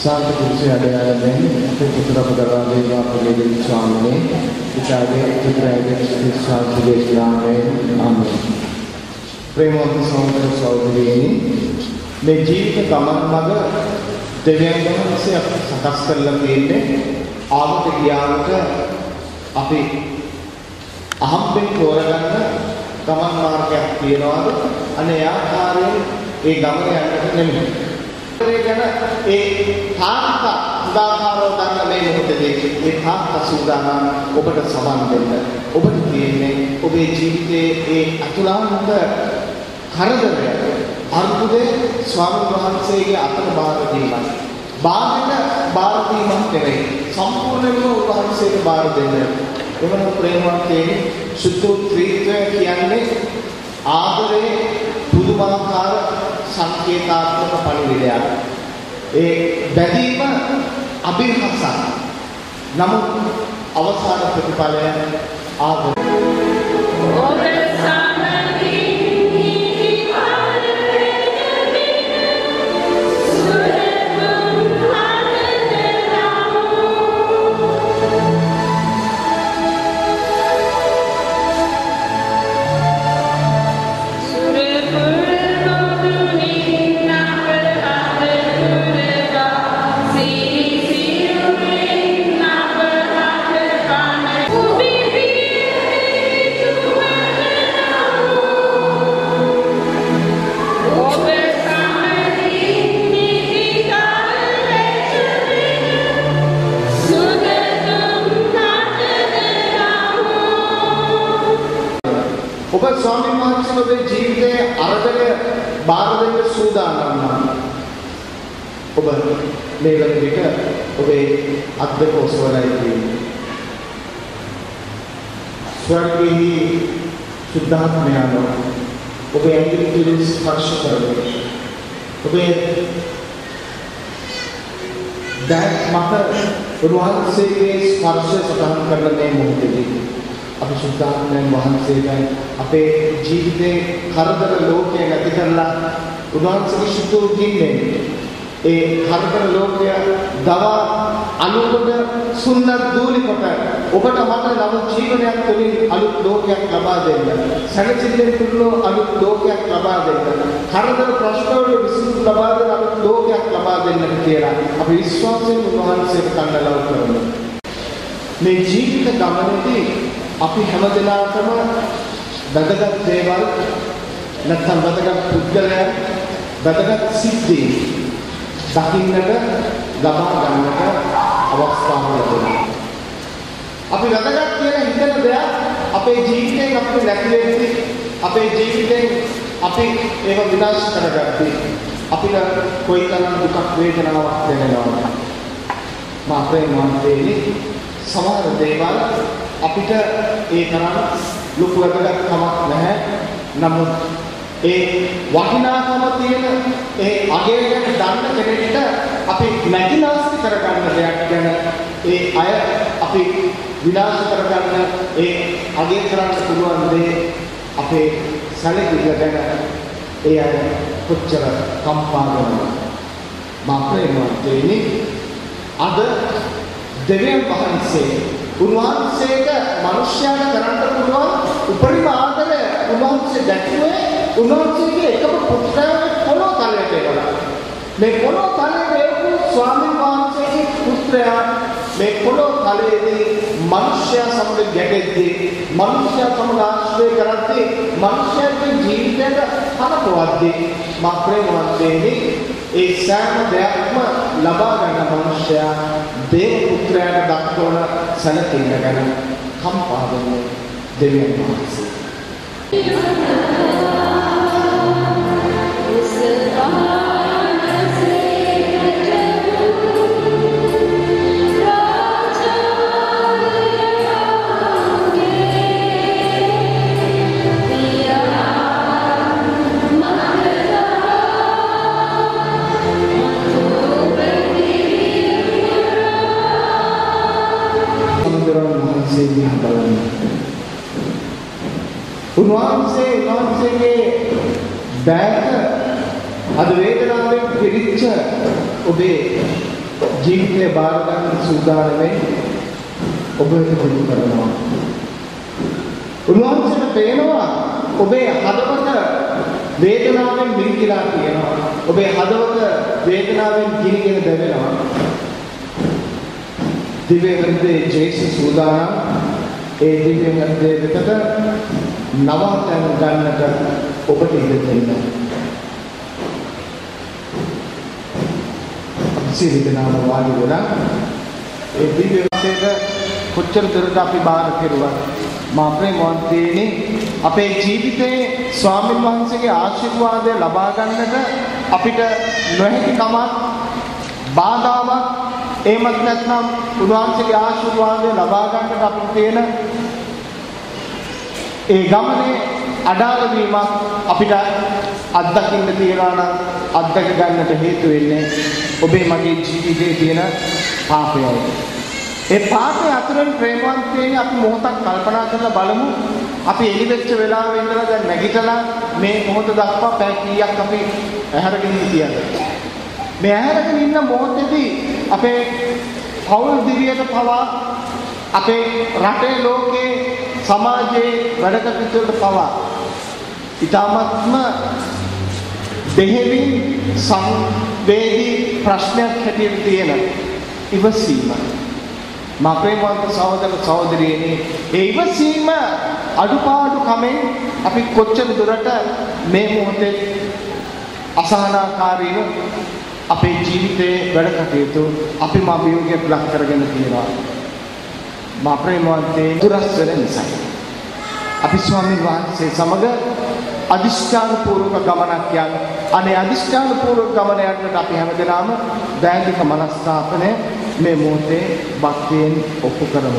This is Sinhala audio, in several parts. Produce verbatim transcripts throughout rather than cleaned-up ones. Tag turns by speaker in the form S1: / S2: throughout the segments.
S1: शांत पुरुषे अडयालයෙන් අපේ පුතර පදරාදේ වාපගේ ස්වාමීන් පිටාගේ පුත්‍රයාගේ ශාන්ති දේශනාවෙන් ආමෙන්. ප්‍රේමවන්ත සහෝදර සහෝදරියනි, මේ ජීවිත ගමන් මඟ දෙවියන් වහන්සේ අප සකස් කරලා තියෙන්නේ ආවට ගියාට අපි අහම්බෙන් තෝරගන්න ගමන් මාර්ගයක් තියනවාද? අනේ ආකාරයෙන් ඒ ගමන යන්නට නෙමෙයි. ඒ ගැන ඒ තාත්ත උදාහරණ ගන්න මේ මොහොතේදී ඒ තාත්ත සූදානම් ඔබට සමන් දෙන්න. ඔබට තියෙන්නේ ඔබේ ජීවිතයේ ඒ අතුලාන්ත කරදරය අර්බුදේ ස්වාමීන් වහන්සේගේ අතට බාර දීමයි. බාහිර බාර දීමක් නෙවෙයි. සම්පූර්ණයෙන්ම උන්වහන්සේට බාර දෙන්න. එවන ප්‍රේමවන්තයනි, සුද්ධෝත්ත්‍රීත්වය කියන්නේ ආදරේ පුදුමාකාර සංකේතාත්මක පරිවිඩයක්. ඒ බැඳීම අභිරහසක්. නමුත් අවසාන ප්‍රතිඵලය ආදරය. ඔබ ස්වාමීන් වහන්සේගේ ජීවිතයේ අරදල බාර දෙන්න සූදානම් නම් ඔබ මේ වන විට ඔබේ අත් දෙක ඔසවලා ඉන්නේ. ස්වර්ගයේ සුද්ධාත්මයන් ඔබේ ඇඟිලි තුලින් ස්පර්ශ කරනවා. ඔබේ දැන් මත උන්වහන්සේගේ ස්පර්ශය සටහන් කරන මේ මොහොතේදී අපි සුද්ධාත්මයන් වහන්සේගෙන් අපේ ජීවිතේ කරදර ලෝකය නැති කරලා උන්වහන්සේගේ සුද්ධ කින්නේ ඒ කරදර ලෝකය දවා අනුබද සුන්නත් දූලි කොට ඔබට මට නව ජීවනයක් තුළින් අලුත් ලෝකයක් ලබා දෙන්න. සැනසෙල්ලෙන් තුළු අලුත් ලෝකයක් ලබා දෙන්න. කරදර ප්‍රශ්න වල විසඳුම් ලබා දෙන අලුත් ලෝකයක් ලබා දෙන්න කියලා අපි විශ්වාසයෙන් උන්වහන්සේට කන්නලව කරනවා. මේ ජීවිත ගමනේදී අපි හැමදෙනාටම වැදගත් දේවල් නැත්නම් වැදගත් පුද්ගලයන් වැදගත් සිද්ධි දකින්නට ලබා ගන්නට අවස්ථාවක් ලැබෙනවා. අපි වැදගත් කියලා හිතන දෙයක් අපේ ජීවිතයෙන් අපිට නැති වෙද්දී අපේ ජීවිතයෙන් අපි ඒව විනාශ කරගත්තී අපිට කොයිතරම් දුක් වේදනාවක් දැනෙනවද? මා ප්‍රේමවන්තයනි, සමහර දේවල් අපිට ඒ තරම් ලොකු වැදගත්කමක් නැහැ. නමුත් ඒ වටිනාකම තියෙන ඒ අගය ගැන දන්න කෙනෙක්ට අපි නැතිනාස්ති කරගන්න දෙයක් ගැන ඒ අය අපි විනාශ කරගන්න ඒ අගය කරන්න පුළුවන් දේ අපේ සැලකිල්ල ගැන ඒ අය කොච්චර කම්පා වෙනවද? මා ප්‍රේමවන්තයනි, අද දෙවියන් වහන්සේ උන්වහන්සේට මිනිස්යාට කරන්න පුළුවන් උපරිම ආදරය උන්වහන්සේ දැක්ුවේ උන්වහන්සේගේ එකම පුත්‍රයාගේ පොළොව තලයට ඒවලා. මේ පොළොව තලයේ ඒකු ස්වාමීන් වහන්සේගේ පුත්‍රයා මේ පොළොව තලයේදී මිනිස්යා සමග ගැටෙද්දී මිනිස්යා සමග ආශ්‍රය කරද්දී මිනිස්යාගේ ජීවිතයට හනපවද්දී මා ප්‍රේමවන්තයනි, ඒ සෑම දෙයක්ම ලබා ගන්න මිනිස්යා දේව පුත්‍රයාට දක්වන සැලකිල්ල ගැන කම්පා වෙන්නේ දෙවියන් වහන්සේ. උන්වහන්සේ උන්වහන්සේගේ බෑක අද වේදනාවෙන් පිරිච්ච ඔබේ ජීවිතේ බාර ගන්න සූදානමේ ඔබ වෙත පුරුදු කරනවා. උන්වහන්සේට පේනවා ඔබේ හදවත වේදනාවෙන් මිරිකිලා තියෙනවා. ඔබේ හදවත වේදනාවෙන් ගිනිගෙන දැවෙනවා. දිව්‍ය හෘදයේ ජේසුස් සූදානම් ඒ දිව්‍ය හෘදයේ වෙතට නවතන ගන්නට ඔබට ඉඩ දෙන්න. සිරිතනාම වාඩි වෙලා ඒ දිව්‍ය හෘදයට කොච්චර දුරට අපි බාර කෙරුවා මා ප්‍රේමවන්තයනි අපේ ජීවිතේ ස්වාමීන් වහන්සේගේ ආශිර්වාදය ලබා ගන්නට අපිට නොහැකි කමක් බාධාවක් එහෙමත් නැත්නම් උන්වහන්සේගේ ආශිර්වාදය ලබා ගන්නට අපිට තියෙන ඒ ගමනේ අඩාල වීමක් අපිට අත්දකින්න තියනවා නම් අත්දක ගන්නට හේතු වෙන්නේ ඔබේ මගේ ජීවිතයේ තියෙන පාපයයි. ඒ පාපය අතුරෙන් ප්‍රේමවන්තයනි අපි මොහොතක් කල්පනා කරලා බලමු. අපි එළි වෙච්ච වෙලාවෙ ඉඳලා දැන් නැගිටලා මේ මොහොත දක්වා පැය කීයක් අපි ඇහැරගෙන හිටියද? මේ ඇහැරගෙන ඉන්න මොහොතේදී අපේ පෞල් දිවියට පවා අපේ රටේ ලෝකේ සමාජයේ වැඩ කටයුතු වලට පවා ඊටාත්ම දෙහෙවින් සංවේදී ප්‍රශ්නයක් හැටියට තියෙන ඉවසීම මා ප්‍රේමවන්ත සහෝදර සහෝදරියනි ඒ ඉවසීම අඩුපාඩු කමෙන් අපි කොච්චර දුරට මේ මොහොතේ අසහනාකාරීව අපේ ජීවිතයේ වැඩ කටයුතු අපි මා අභියෝගයක් ලක් කරගෙන තියෙනවා මා ප්‍රේමවන්තේ දුරස් වෙන නිසා අපි ස්වාමීන් වහන්සේ සමග අදිෂ්ඨාන පූර්වක ගමනක් යන අනේ අදිෂ්ඨාන පූර්වක ගමන යන්නට අපි හැමදෙනාම දෛනික මනස්ථාපනය මේ මොහොතේ භක්තියෙන් ඔප්පු කරමු.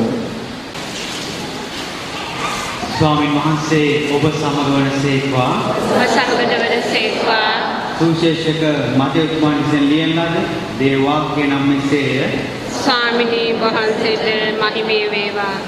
S2: ස්වාමීන් වහන්සේ ඔබ සමග වනසේක්වා
S3: ඔබ සමග වනසේක්වා
S2: සුවිශේෂක මතේ උතුමන් විසින් ලියන ලද දේ වාක්‍ය නම් මෙසේය.
S3: ස්වාමිනී වහන්සේට මහිමේ වේවා.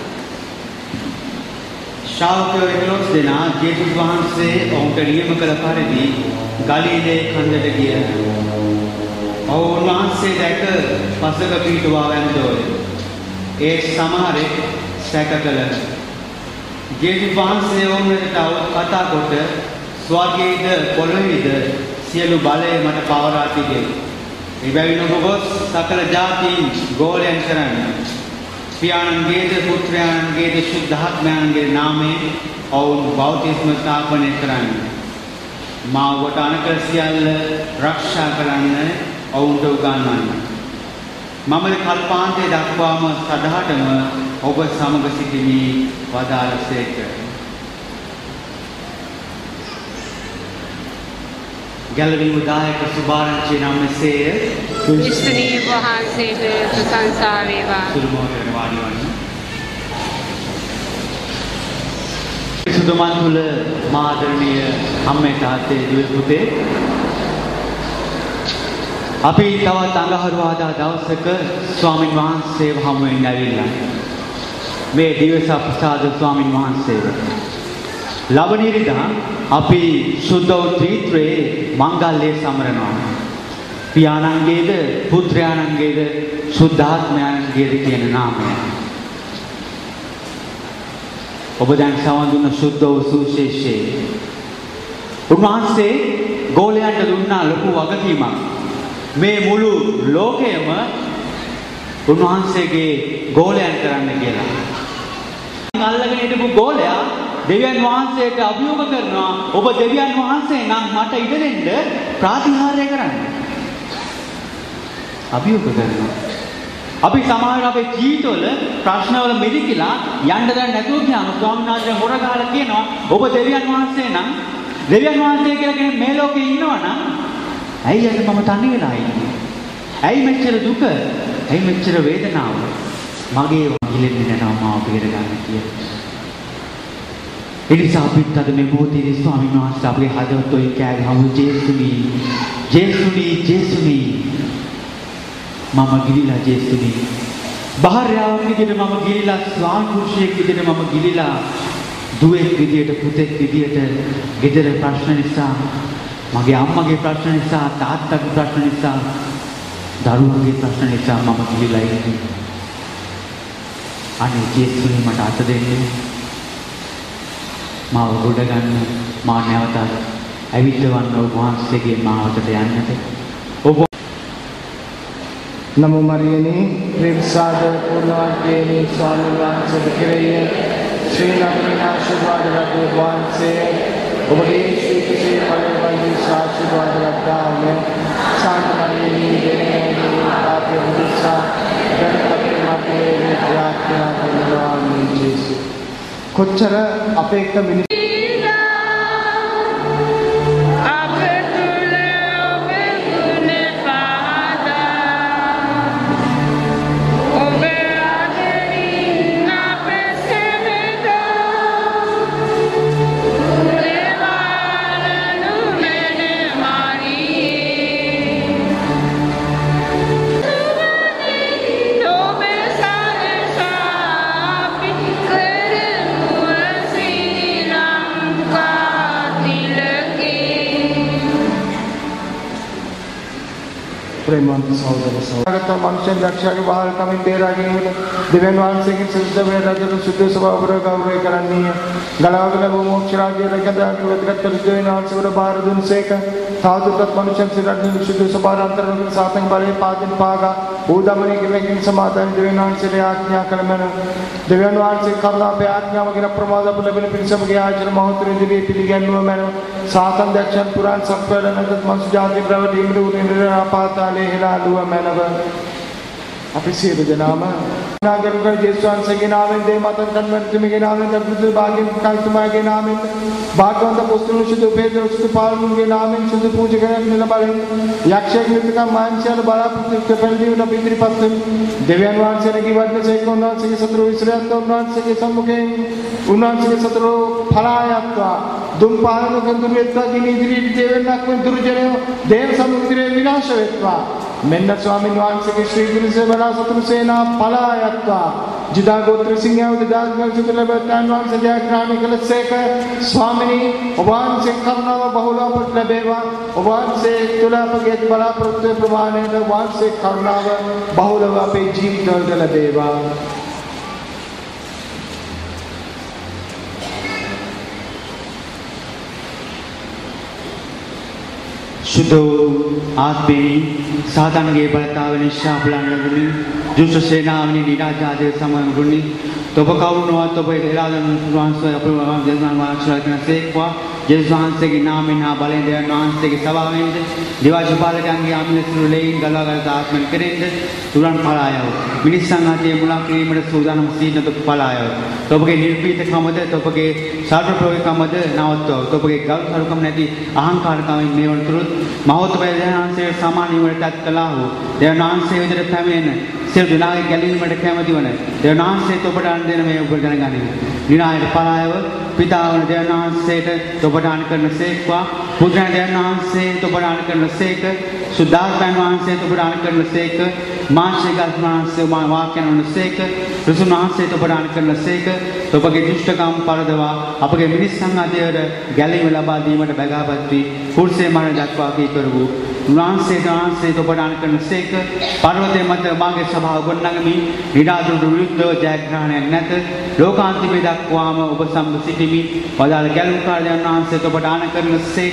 S2: ශ්‍රාවකයෝ එකොළොස් දෙනා ජේසුස් වහන්සේ ඔවුන්ට නියම කළ පරිදි ගලිලේ කන්දට ගියා. ඔවුන් වහන්සේ දැක පසක පිටුවා වැන්දෝය. ඒ සමහරෙක් සැක කළහ. ජේසුස් වහන්සේ ඔවුන් වෙතට කතා කොට ස්වර්ගයේද පොළොවේද සියලු බලය මට පවරා තිබේ. එබැවින් ඔබ ගොස් සකල ජාතීන් ගෝලයන් කරන්න. පියාණන්ගේද පුත්‍රයන්ගේද ශුද්ධාත්මයන්ගේ නාමයෙන් ඔවුන් බෞතිස්ම ස්ථාපනය කරන්න. මා ඔබට අනකර සියල්ල රක්ෂා කරන්න ඔවුන්ට උගන්වන්න. මම කල්පාන්තයේ දක්වාම සදාටම ඔබ සමග සිටිමි වදාළසේක. ගැලවීම දායක සුභාරංචිය නම් මෙසේය.
S3: ක්‍රිස්තුනී වහන්සේට ප්‍රශංසා වේවා.
S2: සුළු මොහොතකට වාඩි වන්න. සුදුමන් තුල මාදරණීය අම්මේ තාත්තේ දුව පුතේ අපි තවත් අඟහරුවාදා දවසක ස්වාමින් වහන්සේව හමු වෙන්න ඇවිල්ලා මේ දිවස ප්‍රසාද ස්වාමින් වහන්සේව ලබනිරිදා අපි සුද්ධ වූ ත්‍රිත්වයේ මංගල්‍යය සමරනවා. පියාණන්ගේද පුත්‍රයාණන්ගේද සුද්ධාත්මයන්ගේද කියන නාමය. ඔබ දැන් සවන් දුන්න සුද්ධ වූ සුවිශේෂයේ උන්වහන්සේ ගෝලයන්ට දුන්නා ලොකු වගකීමක්. මේ මුළු ලෝකයම උන්වහන්සේගේ ගෝලයන් කරන්න කියලා. අල්ලගෙන හිටපු ගෝලයා දෙවියන් වහන්සේට අභියෝග කරනවා ඔබ දෙවියන් වහන්සේ නම් මට ඉඩ දෙන්න ප්‍රාතිහාර්ය කරන්න. අභියෝග කරනවා. අපි සමහර අපේ ජීවිතවල ප්‍රශ්නවල මිරිකිලා යන්න දැන් නැතුව ගියාම ස්වාමීන් වහන්සේ හොර ගහලා කියනවා ඔබ දෙවියන් වහන්සේ නම් දෙවියන් වහන්සේ කියලා කෙනෙක් මේ ලෝකේ ඉන්නවා නම් ඇයි අද මම තනි වෙලා ඉන්නේ? ඇයි මෙච්චර දුක? ඇයි මෙච්චර වේදනාව? මගේ වගිලෙන්නේ නැනවා මාව බේර ගන්න කියලා. එනිසා අපිත් අද මේ මොහොතේදී ස්වාමීන් වහන්සේ අපේ හදවත ඔය කෑ ගහමු ජේසුනි ජේසුනි ජේසුනි මම ගිලිලා ජේසුනි බාහිරාවක් විදියට මම ගිලිලා ස්වාමි පුරුෂයෙක් විදියට මම ගිලිලා දුවෙක් විදියට පුතෙක් විදියට ගෙදර ප්‍රශ්න නිසා මගේ අම්මගේ ප්‍රශ්න නිසා තාත්තගේ ප්‍රශ්න නිසා දරුවගේ ප්‍රශ්න නිසා මම කිලිලා ඉන්නේ. අනේ ජේසුනේ මට අත දෙන්න. මාව ගොඩ ගන්න මා නැවතත් ඇවිත්වන්න ඔබ වහන්සේගේ මාවතට යන්නට. ඔබ
S1: नमो मरियने प्रेमसाद पूर्णवाक्यने स्वामी वंश केरेय श्री नगरीना आशीर्वाद रखो वंशे ඔබගේ ශ්‍රීකසේ පරිවර්තන ආශිර්වාද ලබාගෙන සාන්ත මරියනි දෙවියන්ගේ පාපය මුදසා ගණපති මාතේ ප්‍රාර්ථනා කරනවා මේ ජේසු කොච්චර අපේ එක්ක මිනිස් प्रेमवंत सहोदर सहोदर मनुष्य रक्षा के बाहर कमी दे रही है दिव्यन वांसे की शुद्ध में रजत शुद्ध स्वभाव पर गौरव करनी है गलावल वो मोक्ष राज्य रखता है व्यक्तिगत दिव्यन वांसे पर बाहर दुन से का साधु तत् मनुष्य से रजत शुद्ध स्वभाव अंतर के साथ बारे पाजन पागा उदामनी के लेकिन समाधान दिव्यन वांसे ने आज्ञा कर्मन दिव्यन वांसे करना पे आज्ञा वगैरह प्रमाद अपने अपने पिंसम के आचरण महोत्सव दिव्य पिलिगन में मैंने सातन दक्षिण पुराण सत्पर अनंत मनुष्य जाति प्रवृत्ति इंद्र इंद्र आपाता लेहला लुआ मैनव අපි සියලු දෙනාම නාගර කර ජේසුස් වහන්සේගේ නාමයෙන් දේ මතන් කන්වර්තුමගේ නාමයෙන් දක්වතු භාග්‍යම් කල්තුමාගේ නාමයෙන් භාග්‍යවන්ත පොස්තුණු සුදු පේතර සුදු පාලුන්ගේ නාමයෙන් සුදු පූජකයන් නිලබලෙන් යක්ෂයෙක් විතකම් මාංශයල බලාපොරොත්තු පෙරදීවන පිටරිපත් දෙවියන් වහන්සේගේ වඩනසේක උන්වහන්සේගේ සතුරු විශ්‍රයත් උන්වහන්සේගේ සම්මුඛයෙන් උන්වහන්සේගේ සතුරු පලායත්වා දුම් පාලන කඳුරු වෙත්වා ගිනි ඉදිරියට දෙවෙන්නක් වෙන දුර්ජනය දේව සමුද්‍රයේ විනාශ වෙත්වා මෙන්න ස්වාමීන් වහන්සේගේ ශ්‍රී ගුණසේ බලා සතුරු සේනා පලායත්වා ජිදා ගෝත්‍ර සිංහයෝ දාස්ගල් සුදුලබතන් වහන්සේ ජයග්‍රහණය කළසේක ස්වාමිනී ඔබ වහන්සේ කරුණාව බහුලව අපට ලැබේවා ඔබ වහන්සේ තුල අපගේ බලාපොරොත්තු ප්‍රමාණයට වහන්සේ කරුණාව බහුලව අපේ ජීවිතවලට ලැබේවා
S2: शुद्धो आत्मेनी सातानगे බලතාව නිසා බලන්නගුණි දුෂ්ට සේනාවනි නිරාජාදේ සමගුණි තොප කවුරුනවත් ඔබ එලාදන් වහන්සේ අපේ දෙවියන් වහන්සේලා කෙනසේක්වා ජේසුස් වහන්සේගේ නාමයෙන් හා බලෙන් දෙවියන් වහන්සේගේ සභාවෙන්ද දිවාශපාලකයන්ගේ ආමිනසුරු ලෙයින් ගලවගත් ආත්මෙන් කෙරෙන්ද තුරන් පලායව මිනිස්සන් අතේ මුලා ක්‍රීමට සූදානම් සීනත පලායව ඔබගේ නිර්භීතකමද ඔබගේ සාර්වප්‍රෝගකමද නවත්වව ඔබගේ ගල් කරුකම නැති අහංකාරකමින් මේ වන්තුරුත් මහෝත්තම දෙවියන්වහන්සේ සමාන නිවනටත් කළා වූ දෙවියන්වහන්සේ විදිහට පැමිණෙන සියලු දෙනාගේ ගැලවීමට කැමති වන දෙවියන්වහන්සේ ඔබට අන් දෙන මේ ඔබ දැනගනිමු. විනායක පලායව පිතාවන දෙවියන්වහන්සේට ඔබට අන් කරන සේක්වා පුත්‍රයන් දෙවියන්වහන්සේ ඔබට අන් කරන සේක සුද්ධාත්මයන් වහන්සේ ඔබට අන් කරන සේක මාංශික වහන්සේ මා වාක්‍යන වන සේක රුසුන් වහන්සේ ඔබට අන් කරන සේක ඔබගේ දුෂ්ටකම් පරදවා අපගේ මිනිස් සංඝාතයට ගැලවීම ලබා දීමට බැගාපත් වී කුර්සේ මරණ දක්වා කී කරවූ උන්වහන්සේ වහන්සේ ඔබට අන් කරන සේක පර්වතයේ මත මාගේ සභාව ගොඩනගමි විනාදුරු විරුද්ධව ජයග්‍රහණයක් නැත ලෝකාන්තිමේ දක්වාම ඔබ සමග සිටිමි වදාළ ගැලවුම් කාර්යයන් වහන්සේ ඔබට අන් කරන සේක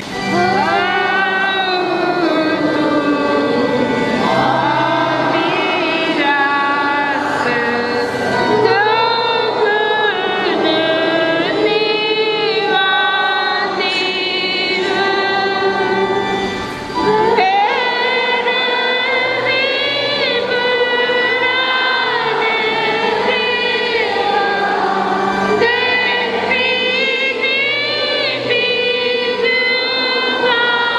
S4: Bye.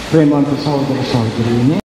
S1: ප්‍රේමවන්ත සහෝදර සහෝදරියනි